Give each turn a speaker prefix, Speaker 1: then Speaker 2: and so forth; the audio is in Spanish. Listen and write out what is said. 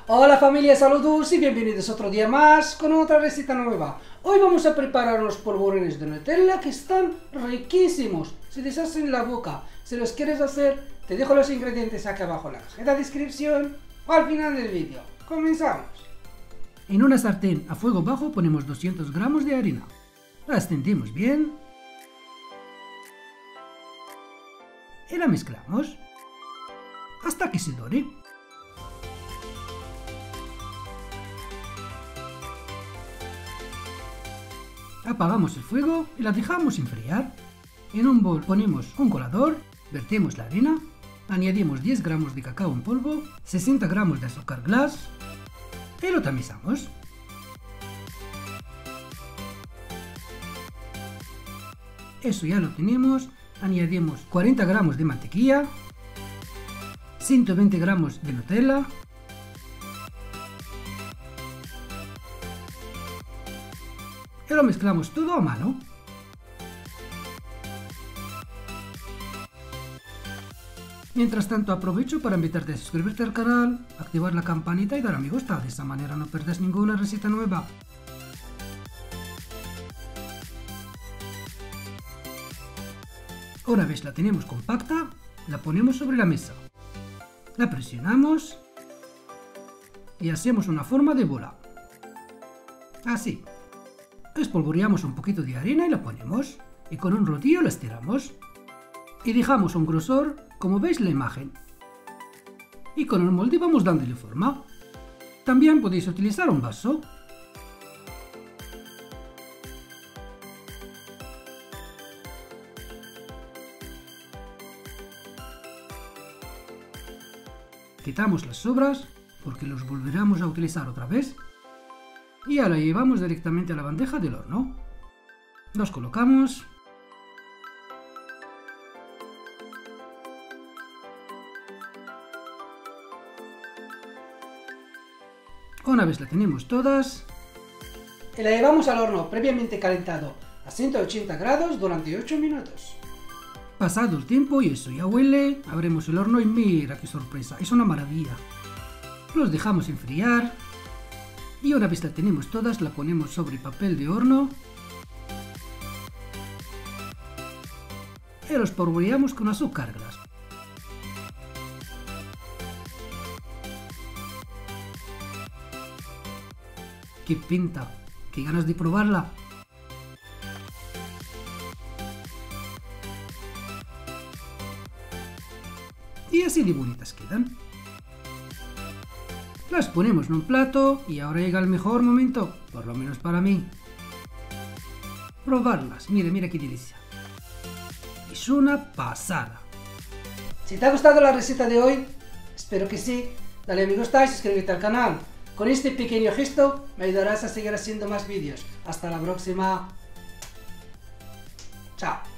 Speaker 1: Hola familia, saludos y bienvenidos otro día más con otra receta nueva. Hoy vamos a preparar unos polvorones de Nutella que están riquísimos, se deshacen en la boca. Si los quieres hacer, te dejo los ingredientes aquí abajo en la cajita de descripción o al final del vídeo. Comenzamos. En una sartén a fuego bajo ponemos 200 gramos de harina. La extendemos bien y la mezclamos hasta que se dore. Apagamos el fuego y la dejamos enfriar. En un bol ponemos un colador, vertemos la harina, añadimos 10 gramos de cacao en polvo, 60 gramos de azúcar glass y lo tamizamos. Eso ya lo tenemos, añadimos 40 gramos de mantequilla, 120 gramos de Nutella, y lo mezclamos todo a mano. Mientras tanto aprovecho para invitarte a suscribirte al canal, activar la campanita y dar a me gusta, de esa manera no perdes ninguna receta nueva. Una vez la tenemos compacta, la ponemos sobre la mesa, la presionamos y hacemos una forma de bola, así. Espolvoreamos un poquito de harina y la ponemos, y con un rodillo la estiramos, y dejamos un grosor como veis en la imagen, y con el molde vamos dándole forma. También podéis utilizar un vaso. Quitamos las sobras porque los volveremos a utilizar otra vez. Y ahora la llevamos directamente a la bandeja del horno. Los colocamos. Una vez la tenemos todas, y la llevamos al horno previamente calentado a 180 grados durante 8 minutos. Pasado el tiempo y eso ya huele, abrimos el horno y mira qué sorpresa, es una maravilla. Los dejamos enfriar. Y una vez la tenemos todas, la ponemos sobre papel de horno y los polvoreamos con azúcar glass. ¡Qué pinta! ¡Qué ganas de probarla! Y así de bonitas quedan. Las ponemos en un plato y ahora llega el mejor momento, por lo menos para mí. Probarlas, mira qué delicia. Es una pasada. Si te ha gustado la receta de hoy, espero que sí, dale a me gusta y suscríbete al canal. Con este pequeño gesto me ayudarás a seguir haciendo más vídeos. Hasta la próxima. Chao.